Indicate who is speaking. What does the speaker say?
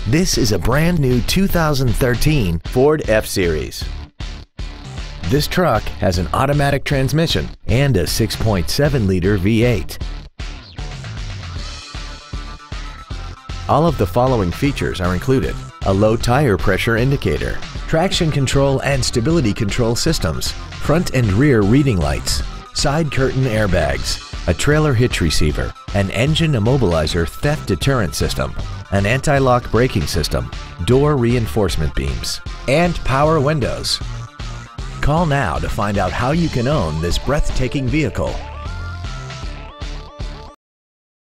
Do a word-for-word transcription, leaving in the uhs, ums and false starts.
Speaker 1: This is a brand new two thousand thirteen Ford F-Series. This truck has an automatic transmission and a six point seven liter V eight. All of the following features are included: a low tire pressure indicator, traction control and stability control systems, front and rear reading lights, side curtain airbags, a trailer hitch receiver, an engine immobilizer theft deterrent system, an anti-lock braking system, door reinforcement beams, and power windows. Call now to find out how you can own this breathtaking vehicle.